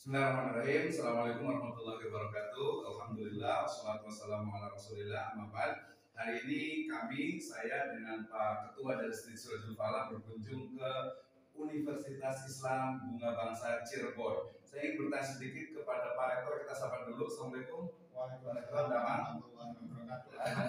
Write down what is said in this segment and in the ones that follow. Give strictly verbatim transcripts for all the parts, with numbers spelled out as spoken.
Bismillahirrahmanirrahim. Assalamualaikum warahmatullahi wabarakatuh. Alhamdulillah, wassalatu wassalamu ala rasulillah, amma ba'd. Hari ini kami, saya dengan Pak Ketua dari Studi Suratul Falah berkunjung ke Universitas Islam Bunga Bangsa Cirebon. Saya ingin bertanya sedikit kepada Pak Rektor, kita sapa dulu. Assalamualaikum. Waalaikumsalam warahmatullahi wabarakatuh.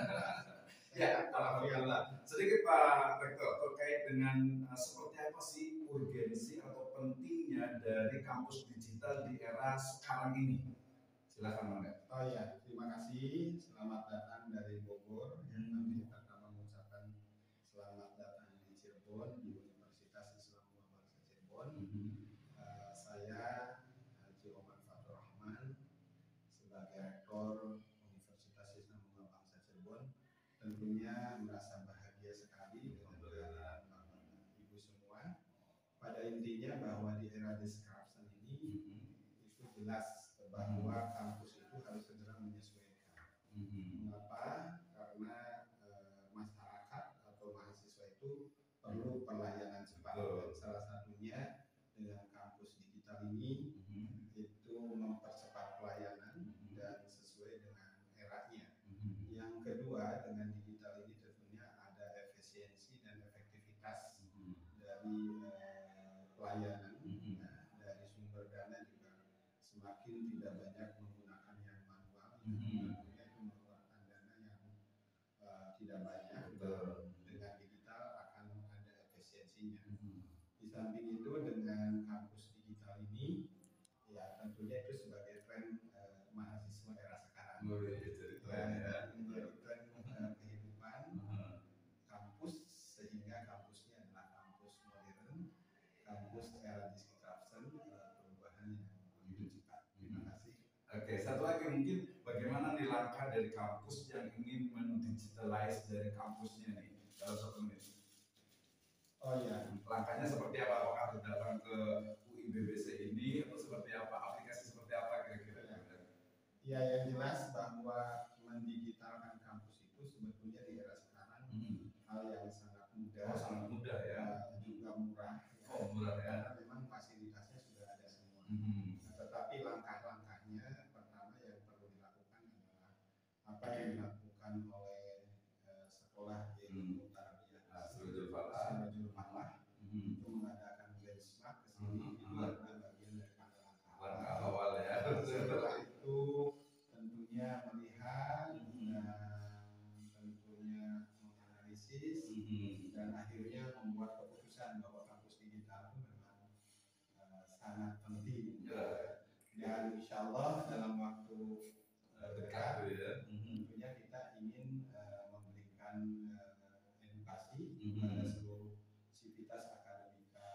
Ya, alhamdulillah. Sedikit Pak Rektor terkait dengan uh, seperti apa sih urgensi atau pentingnya dari kampus digital di era sekarang ini. Silakan Bang. Oh ya, terima kasih. Selamat datang dari Bogor. Yang kami pertama mengucapkan selamat datang di Cirebon di Universitas Islam Bunga Bangsa Cirebon. Uh, saya Haji Omar Fatur Rahman sebagai Rektor Universitas Islam Bunga Bangsa Cirebon. Tentunya merasa bahagia sekali dengan kehadiran Bapak Ibu semua. Pada intinya bahwa di era disruption ini itu jelas bahwa kampus itu harus segera menyesuaikan. Mengapa? Karena e, masyarakat atau mahasiswa itu perlu pelayanan cepat. Dan salah satunya dengan kampus digital ini itu mempercepat pelayanan dan sesuai dengan eranya. Yang kedua, dengan digital ini tentunya ada efisiensi dan efektivitas dari e, pelayanan. Nah, dari sumber dana juga semakin tidak banyak menggunakan yang manual, yang tentunya itu mengeluarkan dana yang uh, tidak banyak. Dengan digital akan ada efisiensinya. Di samping itu dengan kampus digital ini, ya tentunya itu sebagai tren uh, mahasiswa era sekarang. Ya, menjadi tren uh, kehidupan kampus, sehingga kampusnya adalah kampus modern, kampus era disruption, uh, perubahan yang begitu cepat. Terima kasih. Oke, satu lagi mungkin bagaimana nih langkah dari kampus yang ingin mendigitalize dari kampusnya nih dalam satu menit. Oh ya. Langkahnya seperti apa? Apakah harus datang ke U I B B C ini atau seperti apa? Aplikasi seperti apa kira-kira? Ya, yang jelas bahwa mendigitalkan kampus itu sebetulnya di era sekarang hmm. hal yang sangat mudah. Oh, sangat mudah ya. Uh, juga murah. Ya. Oh, murah ya. Karena memang fasilitasnya sudah ada semua. Hmm. Nah, tetapi langkah-langkahnya pertama yang perlu dilakukan adalah apa yang dilakukan oleh uh, sekolah yaitu Tarbiyah Suratul Falah untuk mengadakan benchmark ke sini hmm. itu adalah bagian daripada langkah awal ya. Setelah itu tentunya melihat hmm. dan tentunya menganalisis hmm. dan akhirnya membuat keputusan bahwa kampus digital itu memang uh, sangat penting. Yeah. Dan insya Allah dalam waktu uh, dekat ya. Tentunya kita ingin uh, memberikan uh, edukasi hmm. pada seluruh sivitas akademika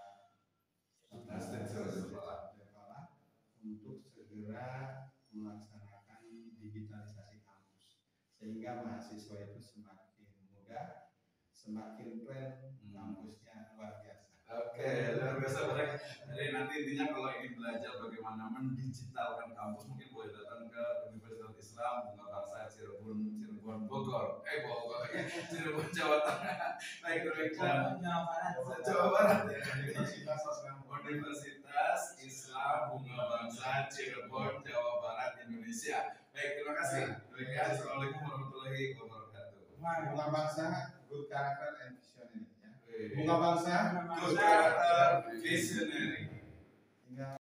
untuk segera melaksanakan digitalisasi kampus, sehingga mahasiswa itu semakin mudah, semakin tren, hmm. kampusnya luar biasa. Oke, luar biasa banget. Jadi nanti intinya kalau ingin belajar bagaimana mendigitalkan kampus, mungkin boleh datang ke Universitas Islam Bunga Bangsa Cirebon, Cirebon Bogor, eh Bogor, Cirebon Jawa Tengah. Baik, baik. Jawa Barat. Jawa Barat ya. Universitas Islam Universitas Islam Bunga Bangsa Cirebon, Jawa Barat, Indonesia. Baik, terima kasih. Baik, assalamualaikum warahmatullahi wabarakatuh. Bunga Bangsa, good character and visionary. Bunga Bangsa, good character, visionary.